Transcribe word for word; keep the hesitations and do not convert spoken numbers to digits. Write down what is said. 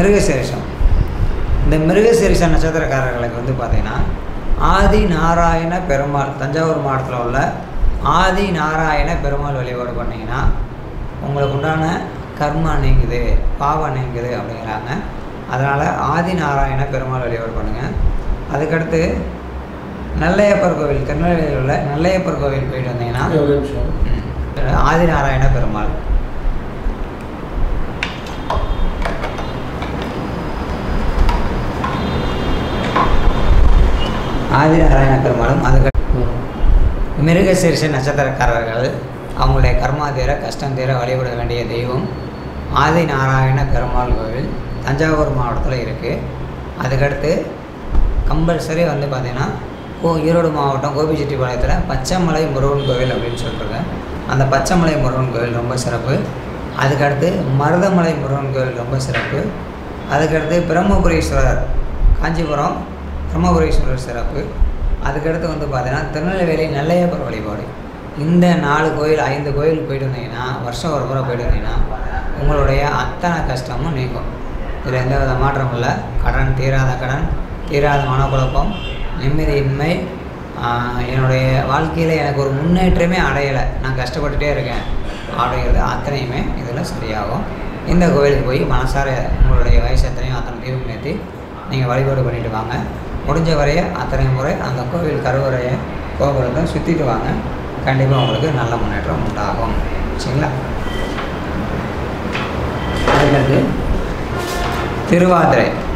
மிருகசீரிஷம். இந்த மிருகசீரிஷ நட்சத்திரக்காரர்களுக்கு வந்து பார்த்திங்கன்னா ஆதி நாராயண பெருமாள், தஞ்சாவூர் மாவட்டத்தில் உள்ள ஆதி நாராயண பெருமாள் வழிபாடு பண்ணிங்கன்னா உங்களுக்கு உண்டான கர்மா நீங்குது, பாவம் நீங்குது அப்படிங்கிறாங்க. அதனால் ஆதி நாராயண பெருமாள் வழிபாடு பண்ணுங்கள். அதுக்கடுத்து நெல்லையப்பர் கோவில், திருநெல்வேலியில் உள்ள நெல்லையப்பர் கோவில் போயிட்டு வந்தீங்கன்னா ஆதி நாராயண பெருமாள். ஆதி நாராயண பெருமாளும் அதுக்கு மிருகசீரிஷ நட்சத்திரக்காரர்கள் அவங்களுடைய கர்மா தீர, கஷ்டம் தீர வழிபட வேண்டிய தெய்வம் ஆதி நாராயண பெருமாள் கோவில் தஞ்சாவூர் மாவட்டத்தில் இருக்குது. அதுக்கடுத்து கம்பல்சரி வந்து பார்த்திங்கன்னா கோ ஈரோடு மாவட்டம் கோபிச்செட்டிப்பாளையத்தில் பச்சைமலை முருகன் கோவில் அப்படின்னு சொல்லிட்டுருங்க. அந்த பச்சைமலை முருகன் கோவில் ரொம்ப சிறப்பு. அதுக்கடுத்து மருதமலை முருகன் கோவில் ரொம்ப சிறப்பு. அதுக்கடுத்து பிரம்மபுரீஸ்வரர், காஞ்சிபுரம் பிரம்மபுரீஸ்வரர் சிறப்பு. அதுக்கடுத்து வந்து பார்த்திங்கன்னா திருநெல்வேலி நெல்லையப்பர் வழிபாடு. இந்த நாலு கோயில் ஐந்து கோயில் போய்ட்டு வந்தீங்கன்னா, வருஷம் ஒரு முறை போய்ட்டு வந்தீங்கன்னா உங்களுடைய அத்தனை கஷ்டமும் நீங்கும். இதில் எந்த வித மாற்றம் இல்லை. கடன் தீராத கடன், தீராத மனக்குழப்பம், நிம்மதியின்மை, என்னுடைய வாழ்க்கையில் எனக்கு ஒரு முன்னேற்றமே அடையலை, நான் கஷ்டப்பட்டுட்டே இருக்கேன் அப்படிங்கிறது அத்தனையுமே இதில் சரியாகும். இந்த கோயிலுக்கு போய் மனசார உங்களுடைய வயசு எத்தனையும் அத்தனை தீர்வு நேர்த்தி நீங்கள் வழிபாடு பண்ணிவிட்டு வாங்க. முடிஞ்ச வரைய அத்தனை முறை அந்த கோவில் கருவறையை கோபுரத்தை சுற்றிட்டு வாங்க. கண்டிப்பாக உங்களுக்கு நல்ல முன்னேற்றம் உண்டாகும். சரிங்களா? அதுக்கடுத்து திருவாதிரை.